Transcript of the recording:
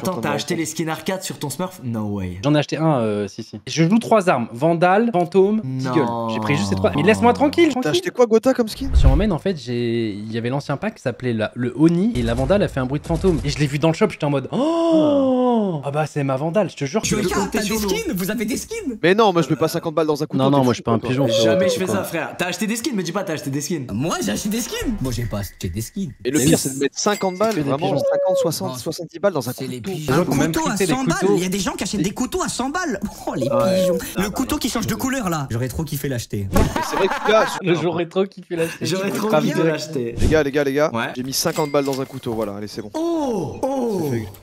Attends, t'as acheté les skins arcade sur ton Smurf? No way. J'en ai acheté un, si. Je joue 3 armes, Vandal, Fantôme, Deagle. J'ai pris juste ces 3. Mais laisse-moi tranquille. T'as acheté quoi, Gotha, comme skin? Sur mon main, en fait, il y avait l'ancien pack qui s'appelait le Oni et la Vandal a fait un bruit de fantôme. Et je l'ai vu dans le shop, j'étais en mode oh ah bah c'est ma Vandal, je te jure. T'as des skins? Vous avez des skins? Mais non, moi je mets pas 50 balles dans un couteau. Non, moi je suis pas un pigeon. Jamais je fais ça, frère. T'as acheté des skins? Me dis pas, t'as acheté des skins. Moi j'ai acheté des skins. Moi j'ai pas acheté des skins. Et le pire, c'est de mettre 50 balles, vraiment 50, 60, 70 balles dans un couteau. Un couteau à 100 balles. Il y a des gens qui achètent des couteaux à 100 balles. Oh les pigeons. Le couteau qui change de couleur là. J'aurais trop kiffé l'acheter. C'est vrai que là, J'aurais trop kiffé l'acheter. J'aurais trop envie de l'acheter. Les gars, Ouais. j'ai mis 50 balles dans un couteau, voilà, allez, c'est bon. Oh.